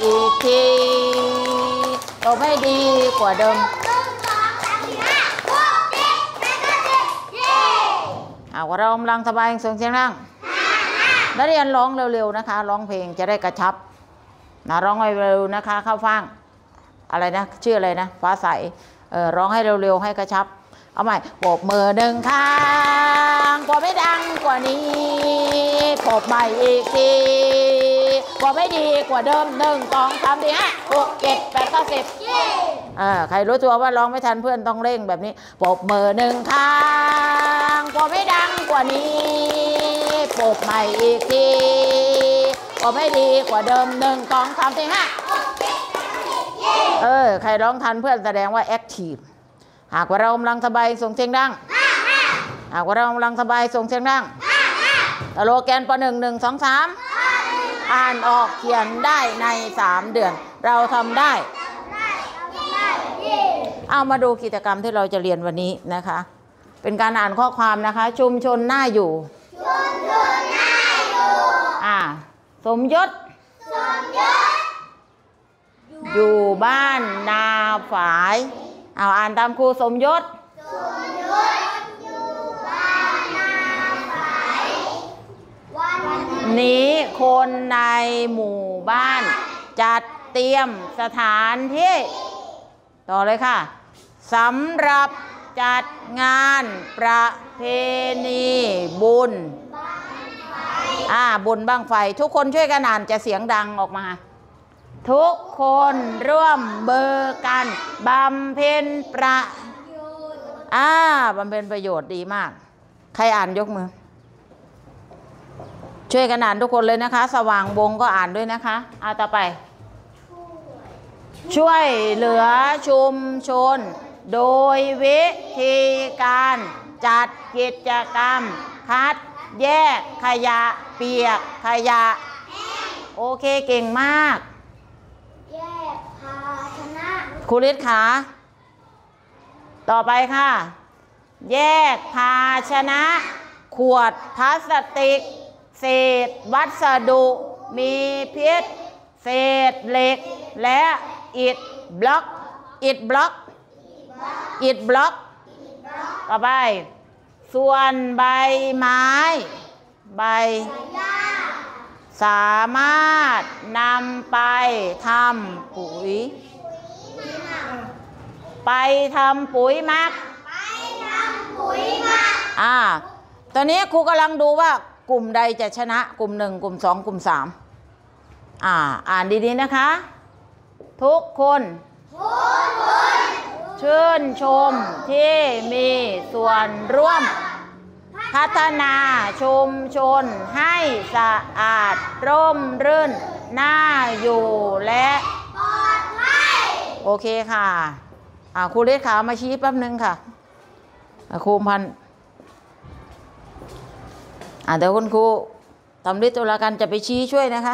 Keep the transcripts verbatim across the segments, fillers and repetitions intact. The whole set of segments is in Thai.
อีกทีตบให้ดีกว่าเดิมเอาเรากำลังสบายเสียงเสียงนั่งนักเรียนร้องเร็วๆนะคะร้องเพลงจะได้กระชับนะร้องเร็วๆนะคะเข้าฟังอะไรนะชื่ออะไรนะฟ้าใสเออร้องให้เร็วๆให้กระชับเอาใหม่ปรบมือหนึ่งครั้งกว่าไม่ดังกว่านี้ปรบใหม่อีกทีกว่าไม่ดีกว่าเดิมหนึ่งสองสามสี่ห้าหกเจ็ดแปดเก้าสิบอ่าใครรู้ตัวว่าร้องไม่ทันเพื่อนต้องเร่งแบบนี้ปรบมือหนึ่งครั้งกว่าไม่ดังกว่านี้ปรบใหม่อีกทีกว่าไม่ดีกว่าเดิมหนึ่งสองสามสี่ห้าเออใครร้องทันเพื่อนแสดงว่าแอคทีฟหากว่าเรากำลังสบายส่งเสียงดังหากว่าเรากำลังสบายส่งเสียงดังสโลแกนปหนึ่งหนึ่งสองสามอ่านออกเขียนได้ในสามเดือนเราทำได้เอามาดูกิจกรรมที่เราจะเรียนวันนี้นะคะเป็นการอ่านข้อความนะคะชุมชนน่าอยู่ชุมชนน่าอยู่อ่าสมยศสมยศอยู่บ้านนาฝายเอาอ่านตามครูสมยศสมยศอยู่บ้านนาฝายวันนี้คนในหมู่บ้านจัดเตรียมสถานที่ต่อเลยค่ะสำหรับจัดงานประเพณีบุญอ่าบุญบั้งไฟทุกคนช่วยกันอ่านจะเสียงดังออกมาทุกคนร่วมเบอร์กันบำเพ็ญประโยชน์อ่าบำเพ็ญประโยชน์ดีมากใครอ่านยกมือช่วยกันอ่านทุกคนเลยนะคะสว่างวงก็อ่านด้วยนะคะเอาต่อไปช่วยเหลือชุมชนโดยวิธีการจัดกิจกรรมคัดแยกขยะเปียกขยะโอเคเก่งมากแยกภาชนะครูฤทธิ์ขาต่อไปค่ะแยกภาชนะขวดพลาสติกเศษวัสดุมีพิษเศษเหล็กและอิฐบล็อกอิฐบล็อกอิฐบล็อกต่อไปส่วนใบไม้ใบสามารถนำไปทำปุ๋ยไปทำปุ๋ยหมักไปทำปุ๋ยหมักอ่าตอนนี้ครูกำลังดูว่ากลุ่มใดจะชนะกลุ่มหนึ่งกลุ่มสองกลุ่มสามอ่าอ่านดีๆนะคะทุกคนทุกคนชื่นชมที่มีส่วนร่วมพัฒนาชุมชนให้สะอาดร่มรื่นน่าอยู่และปลอดภัยโอเคค่ะอ่าครูเลขามาชี้แป๊บนึงค่ะครูพันอ่าเดี๋ยวคุณครูทำฤทธิ์ตุลาการจะไปชี้ช่วยนะคะ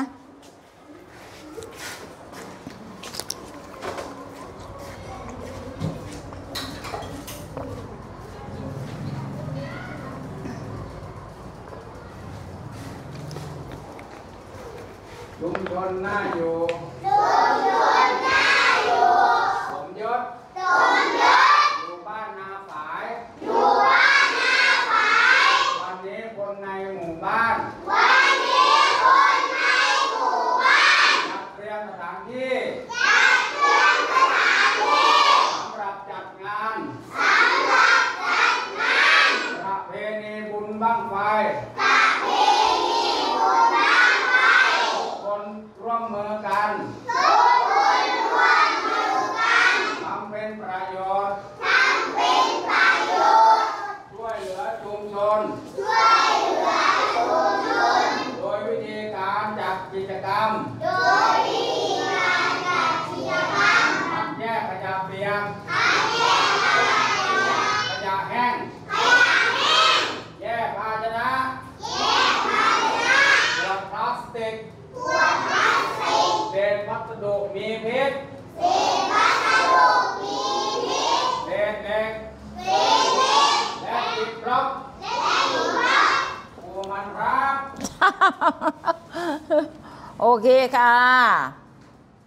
ชุมชนน่าอยู่ชุมชนน่าอยู่สมยศสมยศอยู่บ้านนาฝายอยู่บ้านนาฝายวันนี้คนในหมู่บ้านวันนี้คนในหมู่บ้านจัดเตรียมสถานที่จัดเตรียมสถานที่สำหรับจัดงานสำหรับจัดงานประเพณีบุญบั้งไฟประเพณีบุญบั้งไฟร่วมมือกันทุกคนร่วมมือกันทำเป็นประโยชน์ทำเป็นประโยชน์ช่วยเหลือชุมชนช่วยเหลือชุมชนโดยวิธีการจัดกิจกรรมโดยวิธีการจัดกิจกรรมคัดแยกขยะเปียกคัดแยกขยะเปียกขยะแห้งขยะแห้งแยกภาชนะแยกภาชนะขวดพลาสติกเศษวัสดุมีพิษเศษวัสดุมีพิษเศษเหล็กเศษเหล็กและอิฐบล็อกและอิฐบล็อกครูมันครับโอเคค่ะ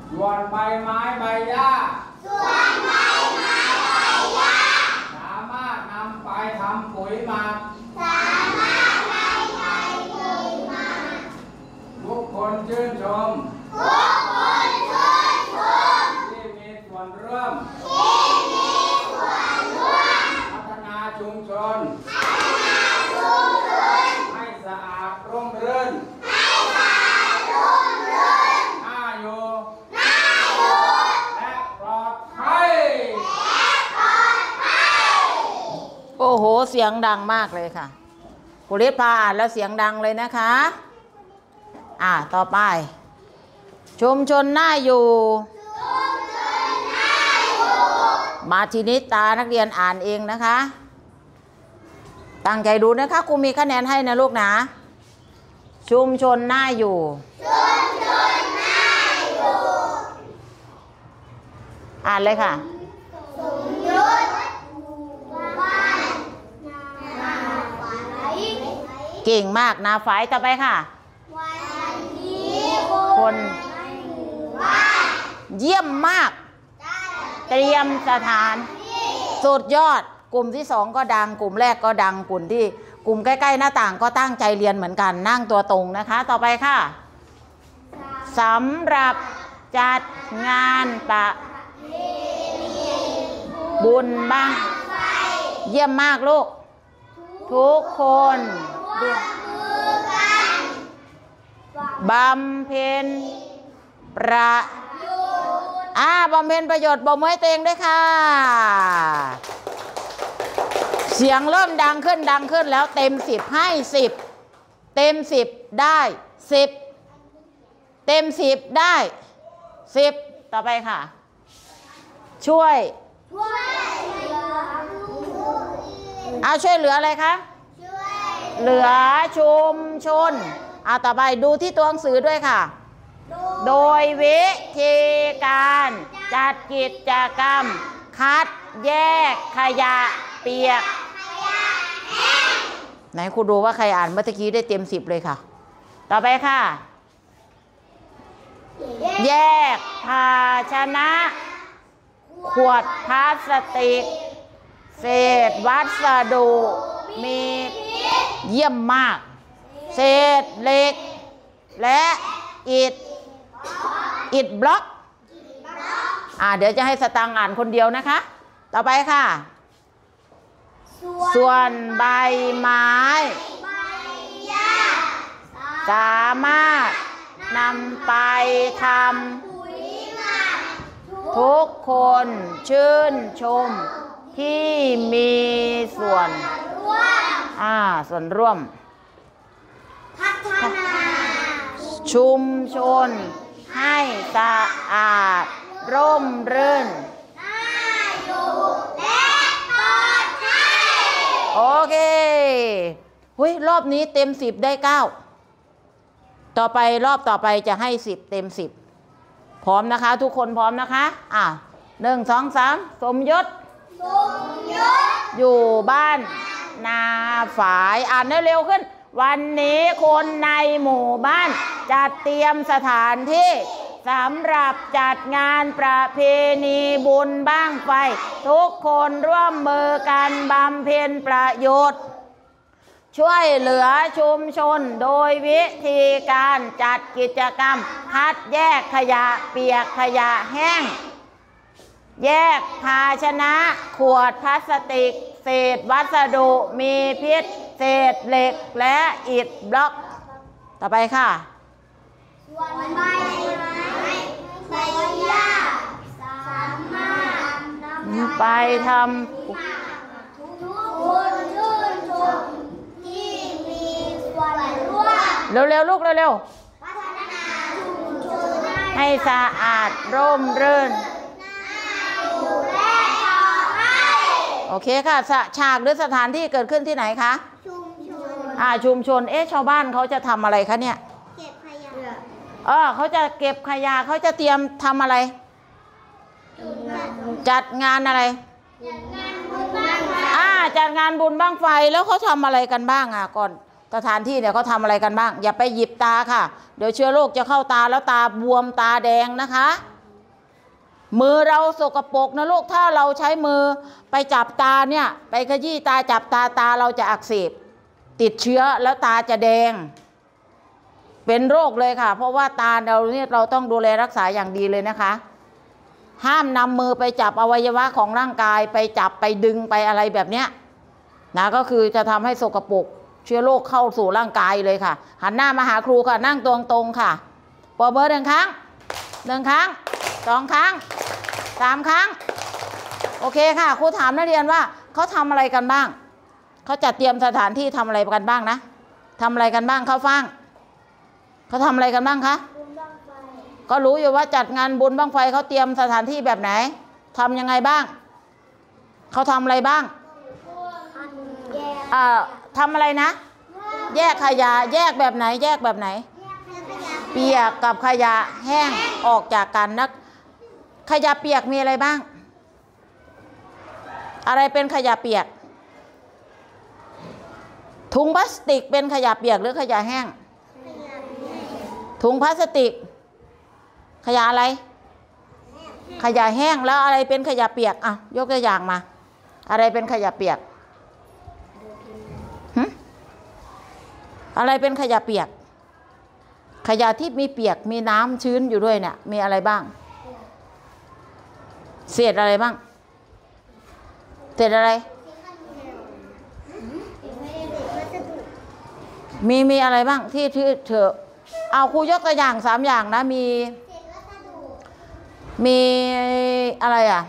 ส่วนใบไม้ใบหญ้าส่วนใบไม้ใบหญ้าสามารถนำไปทำปุ๋ยหมักสามารถนำไปปุ๋ยหมักทุกคนชื่นชมทุกคนชื่นชมที่มีส่วนร่วมที่มีส่วนร่วมพัฒนาชุมชนพัฒนาชุมชนให้สะอาดร่มรื่นให้สะอาดร่มรื่นน่าอยู่น่าอยู่และปลอดภัยและปลอดภัยโอ้โหเสียงดังมากเลยค่ะครูฤทธิ์พาอ่านแล้วเสียงดังเลยนะคะอ่าต่อไปชุมชนน่าอยู่มาทีนี้ตานักเรียนอ่านเองนะคะตั้งใจดูนะคะครูมีคะแนนให้นะลูกนะชุมชนน่าอยู่ชุมชนน่าอยู่อ่านเลยค่ะสมยศบ้านนาฝายเก่งมากนาฝายต่อไปค่ะวันนี้คนเยี่ยมมากเตรียมสถานสุดยอดกลุ่มที่สองก็ดังกลุ่มแรกก็ดังกลุ่มที่กลุ่มใกล้ๆหน้าต่างก็ตั้งใจเรียนเหมือนกันนั่งตัวตรงนะคะต่อไปค่ะสำหรับจัดงานประบุญบ้างเยี่ยมมากลูกทุกคนบำเพ็ญประอ่าบำเพ็ญประโยชน์บ่มให้ตัวเองด้วยค่ะเสียงเริ่มดังขึ้นดังขึ้นแล้วเต็มสิบให้สิบเต็มสิบได้สิบเต็มสิบได้สิบต่อไปค่ะช่วยเอาช่วยเหลืออะไรคะเหลือชุมชนเอาต่อไปดูที่ตัวหนังสือด้วยค่ะโดยวิธีการจัดกิจกรรมคัดแยกขยะเปียกไหนครูดูว่าใครอ่านเมื่อกี้ได้เต็มสิบเลยค่ะต่อไปค่ะแยกภาชนะขวดพลาสติกเศษวัสดุมีเยี่ยมมากเศษเหล็กและอิฐอิฐบล็อกอ่าเดี๋ยวจะให้สตังค์อ่านคนเดียวนะคะต่อไปค่ะส่วนใบไม้สามารถนำไปทำทุกคนชื่นชมที่มีส่วนอ่าส่วนร่วมพัฒนาชุมชนให้สะอาดร่มรื่นน่าอยู่และปลอดภัยโอเคเฮ้ยรอบนี้เต็มสิบได้เก้าต่อไปรอบต่อไปจะให้สิบเต็มสิบพร้อมนะคะทุกคนพร้อมนะคะอ่ะหนึ่งสองสามสมยศสมยศอยู่บ้านนาฝายอ่านเร็วๆขึ้นวันนี้คนในหมู่บ้านจัดเตรียมสถานที่สำหรับจัดงานประเพณีบุญบั้งไฟทุกคนร่วมมือกันบำเพ็ญประโยชน์ช่วยเหลือชุมชนโดยวิธีการจัดกิจกรรมคัดแยกขยะเปียกขยะแห้งแยกภาชนะขวดพลาสติกเศษวัสดุมีพิษเศษเหล็กและอิฐบล็อกต่อไปค่ะส่วนใบไม้ใบหญ้าสามารถนำไปทำทุกคนชื่นชมที่มีส่วนร่วมเร็วๆลูกเร็วๆพัฒนาชุมชนให้สะอาดร่มรื่นโอเคค่ะฉากหรือสถานที่เกิดขึ้นที่ไหนคะชุมชนอ่าชุมชนเอ๊ะชาวบ้านเขาจะทำอะไรคะเนี่ยเก็บขยะเออเขาจะเก็บขยะเขาจะเตรียมทำอะไรจัดงานอะไรจัดงานบุญบั้งไฟอ่าจัดงานบุญบั้งไฟแล้วเขาทำอะไรกันบ้างอ่ะก่อนสถานที่เนี่ยเขาทำอะไรกันบ้างอย่าไปหยิบตาค่ะเดี๋ยวเชื้อโรคจะเข้าตาแล้วตาบวมตาแดงนะคะมือเราสกปรกนะลูกถ้าเราใช้มือไปจับตาเนี่ยไปขยี้ตาจับตาตาเราจะอักเสบติดเชื้อแล้วตาจะแดงเป็นโรคเลยค่ะเพราะว่าตาเราเนี่ยเราต้องดูแลรักษาอย่างดีเลยนะคะห้ามนำมือไปจับอวัยวะของร่างกายไปจับไปดึงไปอะไรแบบเนี้ยนะก็คือจะทำให้สกปรกเชื้อโรคเข้าสู่ร่างกายเลยค่ะหันหน้ามาหาครูค่ะนั่งตรงตรงค่ะปรบมือหนึ่งครั้งหนึ่งครั้งสองครั้งสามครั้งโอเคค่ะครูถามนักเรียนว่าเขาทำอะไรกันบ้างเขาจัดเตรียมสถานที่ทำอะไรกันบ้างนะทำอะไรกันบ้างเขาฟังเขาทำอะไรกันบ้างคะก็รู้อยู่ว่าจัดงานบุญบั้งไฟเขาเตรียมสถานที่แบบไหนทำยังไงบ้างเขาทำอะไรบ้างอ่าทำอะไรนะแยกขยะแยกแบบไหนแยกแบบไหนเปียกกับขยะแห้งออกจากกันนะขยะเปียกมีอะไรบ้างอะไรเป็นขยะเปียกถุงพลาสติกเป็นขยะเปียกหรือขยะแห้งถุงพลาสติกขยะอะไรขยะแห้งแล้วอะไรเป็นขยะเปียกอ่ะยกตัวอย่างมาอะไรเป็นขยะเปียกอะไรเป็นขยะเปียกขยะที่มีเปียกมีน้ำชื้นอยู่ด้วยเนี่ยมีอะไรบ้างเศษอะไรบ้างเศษอะไรมีมีอะไรบ้างที่ที่เธอเอาครูยกตัวอย่างสามอย่างนะมีมีอะไรอ่ะ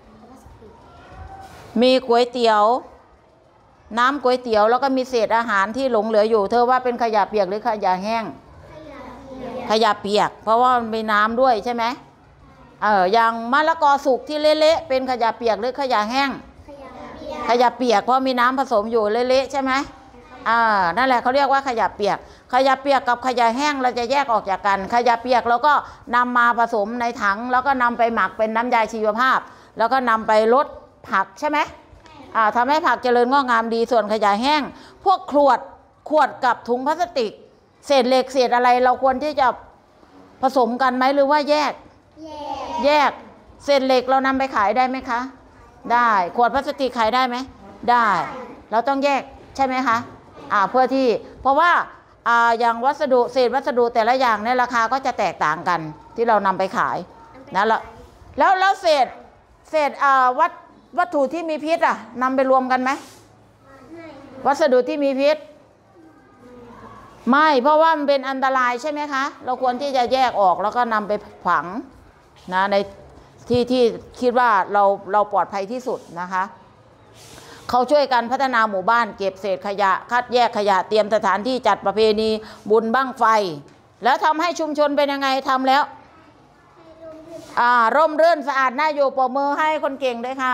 มีก๋วยเตี๋ยวน้ำก๋วยเตี๋ยวแล้วก็มีเศษอาหารที่หลงเหลืออยู่เธอว่าเป็นขยะเปียกหรือขยะแห้งขยะเปียกเพราะว่ามันมีน้ำด้วยใช่ไหมเอออย่างมะละกอสุกที่เละๆเป็นขยะเปียกหรือขยะแห้งขยะเปียกเพราะมีน้ำผสมอยู่เละๆใช่ไหมอ่านั่นแหละเขาเรียกว่าขยะเปียกขยะเปียกกับขยะแห้งเราจะแยกออกจากกันขยะเปียกเราก็นำมาผสมในถังแล้วก็นำไปหมักเป็นน้ำยาชีวภาพแล้วก็นำไปลดผักใช่ไหมอ่าทำให้ผักเจริญงอกงามดีส่วนขยะแห้งพวกขวดขวดกับถุงพลาสติกเศษเหล็กเศษอะไรเราควรที่จะผสมกันไหมหรือว่าแยกแยกเศษเหล็กเรานำไปขายได้ไหมคะได้ขวดพลาสติกขายได้ไหมได้เราต้องแยกใช่ไหมคะอ่าเพื่อที่เพราะว่าอ่าอย่างวัสดุเศษวัสดุแต่ละอย่างเนี่ยราคาก็จะแตกต่างกันที่เรานำไปขายนะแล้วแล้วแล้วเศษเศษอ่าวัตวัตถุที่มีพิษอ่ะนำไปรวมกันไหมวัสดุที่มีพิษไม่เพราะว่ามันเป็นอันตรายใช่ไหมคะเราควรที่จะแยกออกแล้วก็นำไปฝังนะในที่ที่คิดว่าเราเราปลอดภัยที่สุดนะคะเขาช่วยกันพัฒนาหมู่บ้านเก็บเศษขยะคัดแยกขยะเตรียมสถานที่จัดประเพณีบุญบั้งไฟแล้วทำให้ชุมชนเป็นยังไงทำแล้วอ่าร่มรื่นสะอาดน่าอยู่ปรบมือให้คนเก่งด้วยค่ะ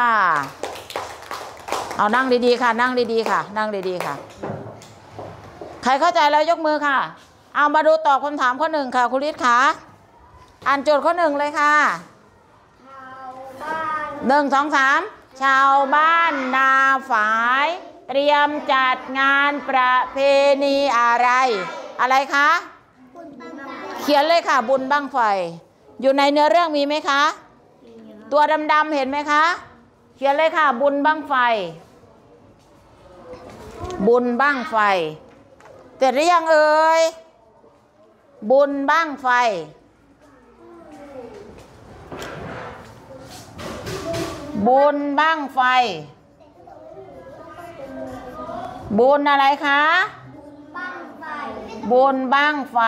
เอานั่งดีๆค่ะนั่งดีๆค่ะนั่งดีๆค่ะใครเข้าใจแล้วยกมือค่ะเอามาดูตอบคำถามข้อหนึ่งค่ะคุณฤทธิ์ค่ะอ่านโจทย์ข้อหนึ่งเลยค่ะหนึ่งสองสามชาวบ้านนาฝายเตรียมจัดงานประเพณีอะไรอะไรคะเขียนเลยค่ะบุญบั้งไฟอยู่ในเนื้อเรื่องมีไหมคะตัวดำๆเห็นไหมคะเขียนเลยค่ะบุญบั้งไฟบุญบั้งไฟเสร็จหรือยังเอ่ยบุญบั้งไฟบุญบั้งไฟบุญอะไรคะบุญบั้งไฟ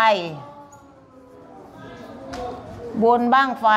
บุญบั้งไฟ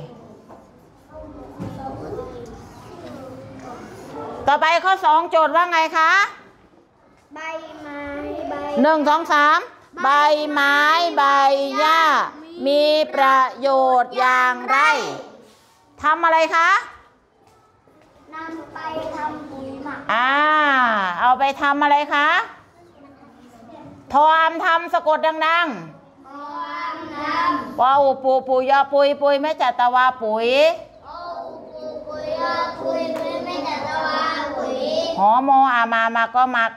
ต่อไปข้อสองโจทย์ว่าไงคะใบไม้ใบหนึ่งสองสามใบไม้ใบหญ้ามีประโยชน์อย่างไรทำอะไรคะนำไปทำปุ๋ยหมักอ่าเอาไปทำอะไรคะทอมทำสะกดดังๆทอมทำปออุปูปุยอปุยปุยไม่จัตวาปุ๋ยปออุปูปุยอปุยปุยไม่จัตวาปุ๋ยหอโมอามามาก็มัก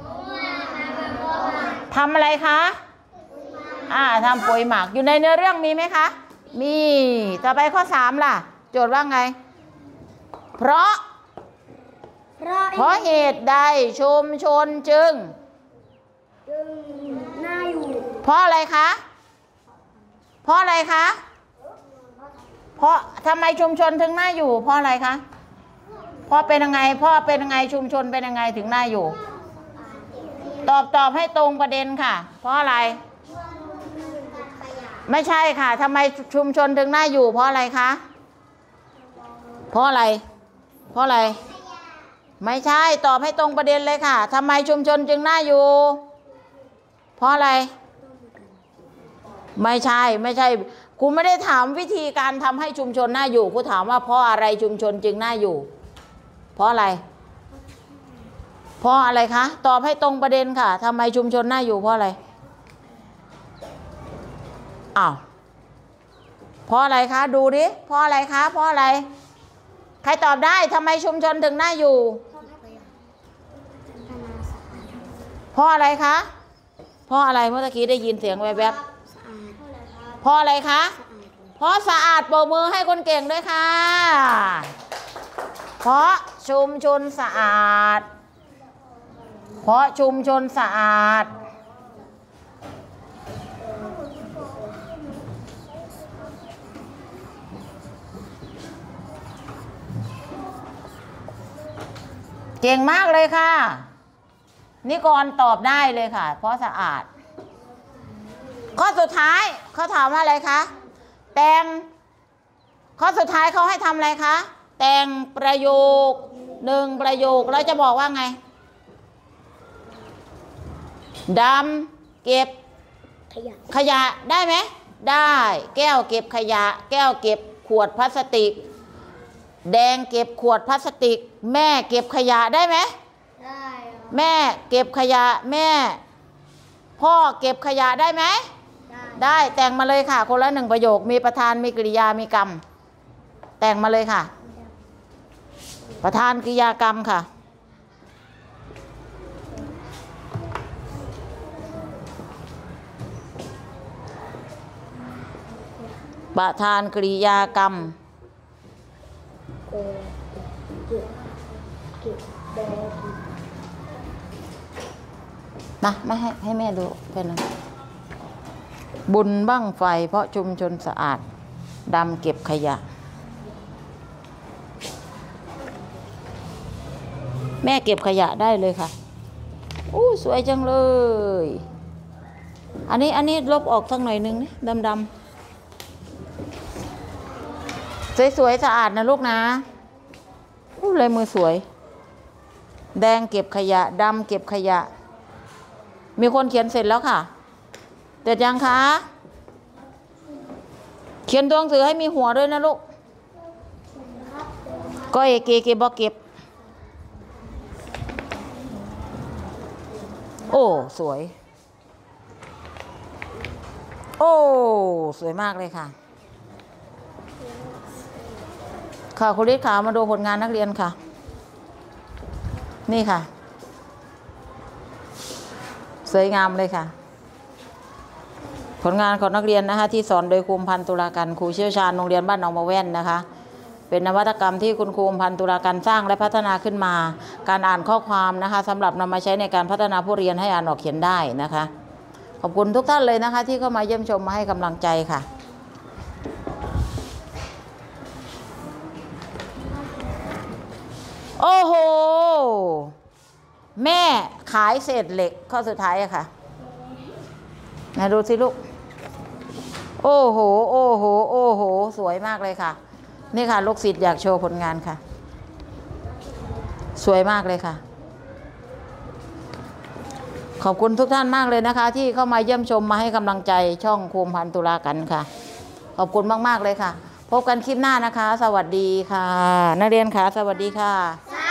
ทำอะไรคะอ่าทำปุ๋ยหมักอยู่ในเนื้อเรื่องมีไหมคะมีต่อไปข้อสามล่ะโจทย์ว่าไงเพราะเพราะเหตุใดชุมชนจึงจึงน่าอยู่เพราะอะไรคะเพราะอะไรคะเพราะทำไมชุมชนถึงน่าอยู่เพราะอะไรคะเพราะเป็นยังไงเพราะเป็นยังไงชุมชนเป็นยังไงถึงน่าอยู่ตอบตอบให้ตรงประเด็นค่ะเพราะอะไรไม่ใช่ค่ะทำไมชุมชนถึงน่าอยู่เพราะอะไรคะเพราะอะไรเพราะอะไรไม่ใช่ตอบให้ตรงประเด็นเลยค่ะทำไมชุมชนจึงน่าอยู่เพราะอะไรไม่ใช่ไม่ใช่ครูไม่ได้ถามวิธีการทำให้ชุมชนน่าอยู่ครูถามว่าเพราะอะไรชุมชนจึงน่าอยู่เพราะอะไรเพราะอะไรคะตอบให้ตรงประเด็นค่ะทำไมชุมชนน่าอยู่เพราะอะไรอ้าวเพราะอะไรคะดูดิเพราะอะไรคะเพราะอะไรใครตอบได้ทำไมชุมชนถึงน่าอยู่เพราะอะไรคะเพราะอะไรเมื่อกี้ได้ยินเสียงแวบๆเพราะอะไรคะเพราะสะอาดโบกมือให้คนเก่งด้วยค่ะเพราะชุมชนสะอาดเพราะชุมชนสะอาดเก่งมากเลยค่ะนิกรตอบได้เลยค่ะเพราะสะอาดข้อสุดท้ายเขาถามว่าอะไรคะแต่งข้อสุดท้ายเขาให้ทำอะไรคะแต่งประโยคหนึ่งประโยคแล้วจะบอกว่าไงดำเก็บขยะขยะได้ไหมได้แก้วเก็บขยะแก้วเก็บขวดพลาสติกแดงเก็บขวดพลาสติกแม่เก็บขยะได้ไหมได้แม่เก็บขยะแม่พ่อเก็บขยะได้ไหมได้ได้แต่งมาเลยค่ะคนละหนึ่งประโยคมีประธานมีกริยามีกรรมแต่งมาเลยค่ะประธานกริยากรรมค่ะประธานกริยากรรมมามาให้ให้แม่ดูเป็นนะบุญบั้งไฟเพราะชุมชนสะอาดดำเก็บขยะแม่เก็บขยะได้เลยค่ะอู้สวยจังเลยอันนี้อันนี้ลบออกสักหน่อยนึงนี่ดำดำสวยๆสะอาดนะลูกนะอู้ลายมือสวยแดงเก็บขยะดำเก็บขยะมีคนเขียนเสร็จแล้วค่ะเสร็จยังคะเขียนตัวหนังสือให้มีหัวด้วยนะลูกก็เอเกเกบอกเก็บโอ้สวยโอ้สวยมากเลยค่ะค่ะคุณฤทธิ์ขามาดูผลงานนักเรียนค่ะนี่ค่ะสวยงามเลยค่ะผลงานของนักเรียนนะคะที่สอนโดยครูพันธ์ตุลาการครูเชี่ยวชาญโรงเรียนบ้านหนองมะแว่นนะคะเป็นนวัตกรรมที่คุณครูพันธ์ตุลาการสร้างและพัฒนาขึ้นมาการอ่านข้อความนะคะสำหรับนำมาใช้ในการพัฒนาผู้เรียนให้อ่านออกเขียนได้นะคะขอบคุณทุกท่านเลยนะคะที่เข้ามาเยี่ยมชมมาให้กำลังใจค่ะโอ้โหแม่ขายเศษเหล็กข้อสุดท้ายอะค่ะไหนดูสิลูกโอ้โหโอ้โหโอ้โหสวยมากเลยค่ะนี่ค่ะลูกศิษย์อยากโชว์ผลงานค่ะสวยมากเลยค่ะขอบคุณทุกท่านมากเลยนะคะที่เข้ามาเยี่ยมชมมาให้กำลังใจช่องครูพันธ์ตุลาการค่ะขอบคุณมากๆเลยค่ะพบกันคลิปหน้านะคะสวัสดีค่ะนักเรียนค่ะสวัสดีค่ะ